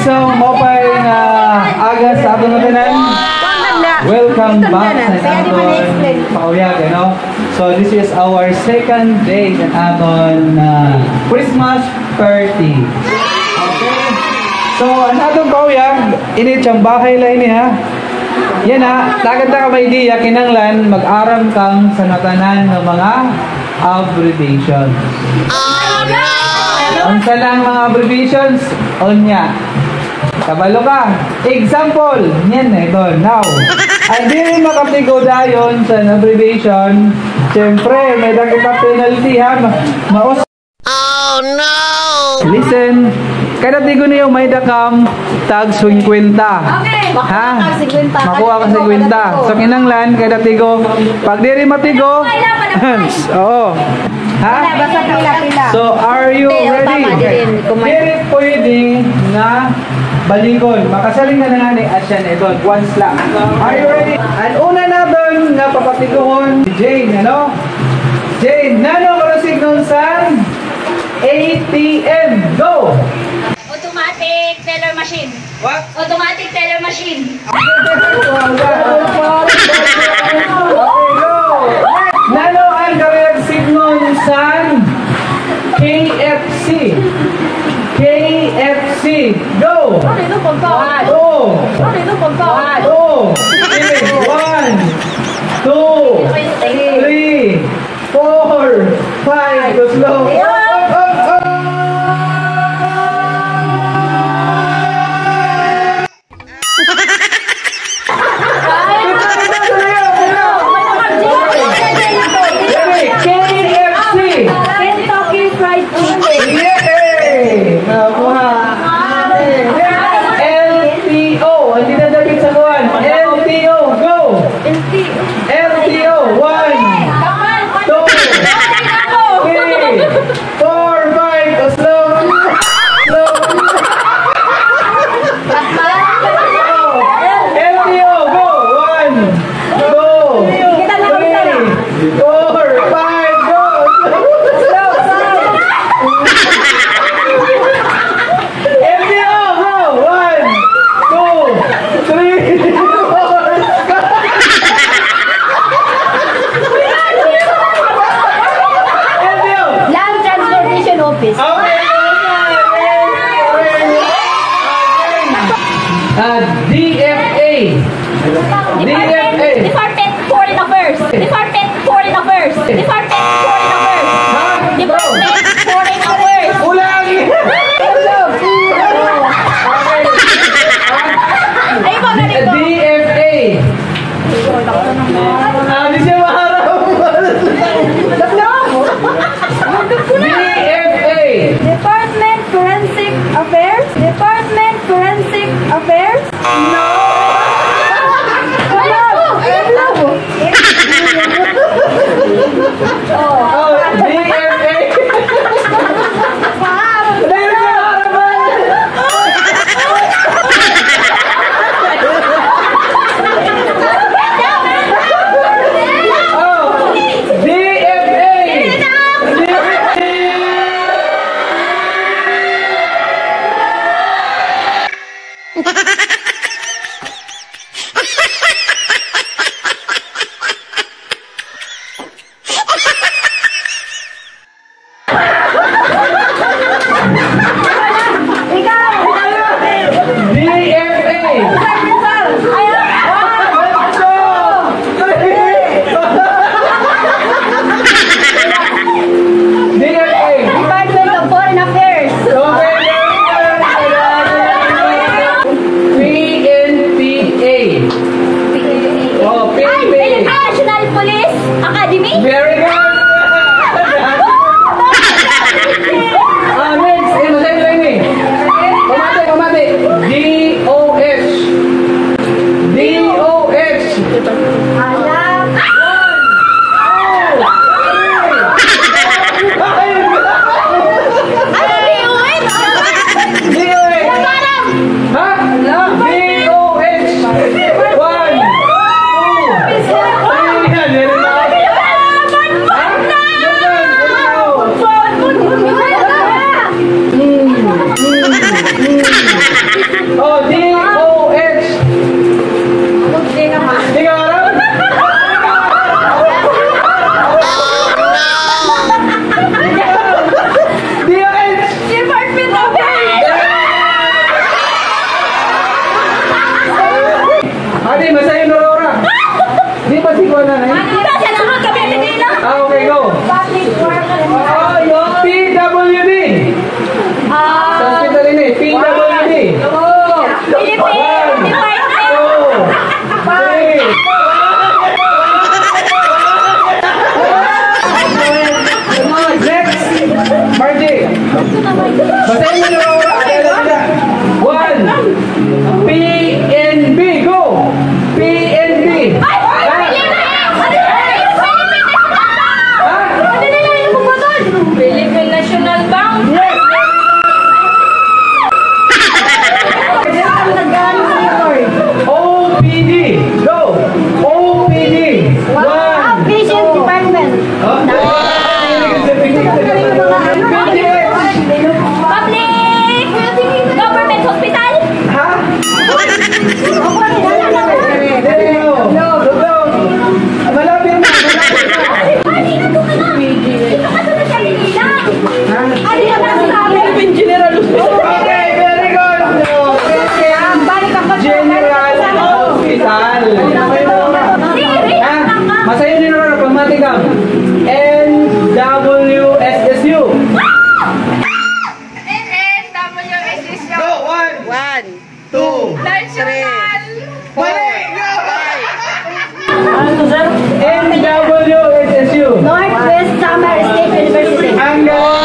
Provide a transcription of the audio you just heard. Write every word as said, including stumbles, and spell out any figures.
so mopay nga aga sa atong tanan. Welcome back sa atong pauyag, you know. So this is our second day sa aton uh, Christmas party. Okay. So ang atong pauyag, ini siyang bahay lang ini ha. Yan ha, tagad na ka may idea, kinanglan mag-aram kang sa natanan ng mga abbreviations. Oh no! Unsa lang mga abbreviations? Onya. Kabalo ka. Example, yan na ito. Now, ay di rin makaptigo dayon sa abbreviation. Siyempre, may dakita penalty ha. Maos. Oh no! Listen, kada tigo niyo may dakam tag fifty. Okay, ha? Makuha ka fifty. So kinanglan kada tigo, pag di rin matigo. Oo. Ha? So are you ready? Diri pwede nga balikon. Makasaling na nga ni Asya na ito. Once lang. Are you ready? Ang una natin nga papatiguhon si Jane, ano? Jane, nano ka signal sa A T M? Go! Automatic teller machine. What? Automatic teller machine. Okay, go! Nano ang correct signal sa K F C? K F C. Go! Ano ito pagkawan? Go! Ano ito pagkawan? Go! One, two, three, four, five. Go slow. Up, up, up. Kentucky Fried Chicken. Yay! Nakuha. L T O. Hindi na dapit sa kuwan. L T O. Go! L T O. One, two, three, four, five. Go slow. Slow. L T O. Go! One, two, three, four, five. Go! Slow. L T O, go! One, two, three, four, L T O! Land Transportation Office. Okay! Uh, D F A. D F A. Department Foreign Affairs. Department Foreign Affairs. Department Foreign Affairs. Department Foreign Affairs. Ulang! Ay, ba na dito? D F A. Ah, di siya maharap. D F A. Department Forensic Affairs. Department Forensic Affairs. No. Oh, D F A. Oh, D F Department of Foreign Affairs. Ate, masayo na Aurora. Di ba si Kuya na? Kasi sunod kami ang tingin na. Ah, okay, go. P W D. Ah, Sa hospital ini, P W D. Philippine Department. Two, three. Next, Margie. Basahin mo na Aurora. Adela, Adela. One. P N B. Go. P N B. Ay, pili na yan. Ano na yan? Philippine National Bank. Ha? Ano na yan yung puputol? Philippine National Bank. O P D. Go. O P D. One. Vision Department. Public Government Hospital. Ha? There you go. Malapit na. Ay, nandun ka na. Dito ka sa Manila. Ay, di ba sabi? Okay, very good. Balik ako. General Hospital. Ah, masayo din naman ang pagmatikam. N W S S U. Go, one, One, two, three, mali, go! Ano, sir? N W S S U. Northwest Summer State University. Ang galing.